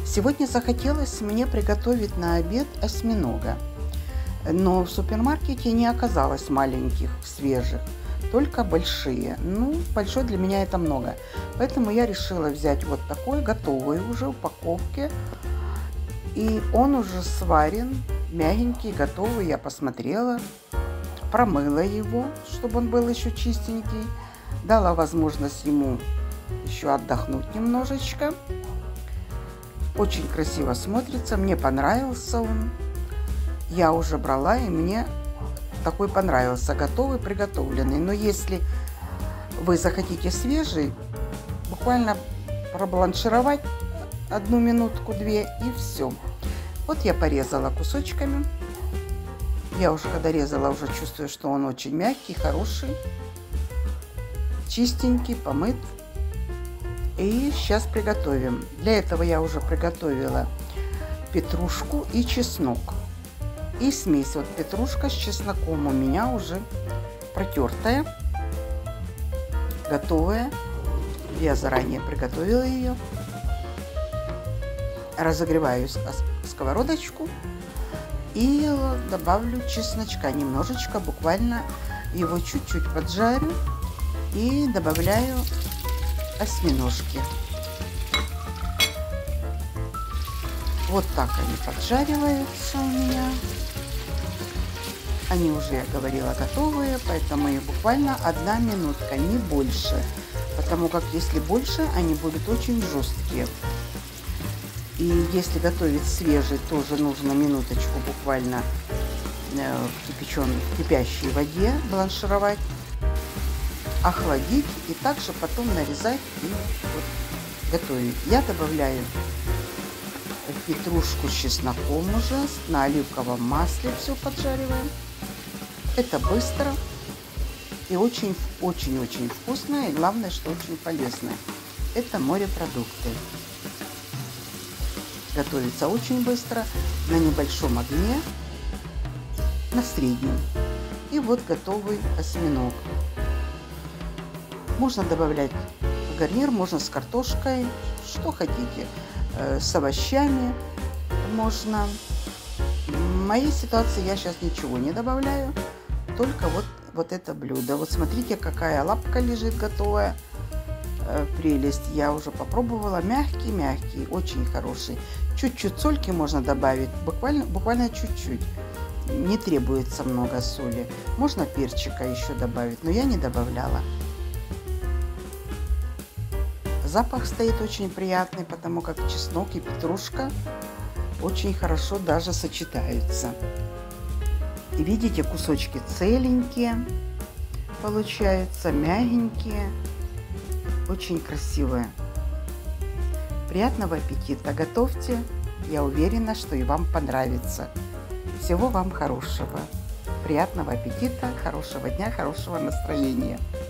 Сегодня захотелось мне приготовить на обед осьминога, но в супермаркете не оказалось маленьких, свежих, только большие. Ну, большой для меня это много, поэтому я решила взять вот такой, готовый уже в упаковке. И он уже сварен, мягенький, готовый, я посмотрела, промыла его, чтобы он был еще чистенький, дала возможность ему еще отдохнуть немножечко. Очень красиво смотрится, мне понравился он. Я уже брала, и мне такой понравился, готовый, приготовленный. Но если вы захотите свежий, буквально пробланшировать 1 минутку-2 и все. Вот я порезала кусочками. Я уже когда резала, уже чувствую, что он очень мягкий, хороший, чистенький, помыт. И сейчас приготовим. Для этого я уже приготовила петрушку и чеснок. И смесь. Вот петрушка с чесноком у меня уже протертая, готовая. Я заранее приготовила ее. Разогреваю сковородочку и добавлю чесночка немножечко, буквально его чуть-чуть поджарю и добавляю осьминожки. Вот так они поджариваются у меня. Они уже, я говорила, готовые, поэтому и буквально 1 минутка, не больше. Потому как если больше, они будут очень жесткие. И если готовить свежий, тоже нужно минуточку буквально в кипящей воде бланшировать, охладить и также потом нарезать и вот готовить. Я добавляю петрушку с чесноком уже, на оливковом масле все поджариваем. Это быстро и очень-очень вкусно, и главное, что очень полезно. Это морепродукты. Готовится очень быстро, на небольшом огне, на среднем. И вот готовый осьминог. Можно добавлять гарнир, можно с картошкой, что хотите, с овощами можно. В моей ситуации я сейчас ничего не добавляю, только вот это блюдо. Вот смотрите, какая лапка лежит готовая. Прелесть. Я уже попробовала. Мягкий, очень хороший. Чуть-чуть сольки можно добавить, буквально чуть-чуть. Не требуется много соли. Можно перчика еще добавить, но я не добавляла. Запах стоит очень приятный, потому как чеснок и петрушка очень хорошо даже сочетаются. И видите, кусочки целенькие получаются, мягенькие, очень красивые. Приятного аппетита! Готовьте, я уверена, что и вам понравится. Всего вам хорошего! Приятного аппетита, хорошего дня, хорошего настроения!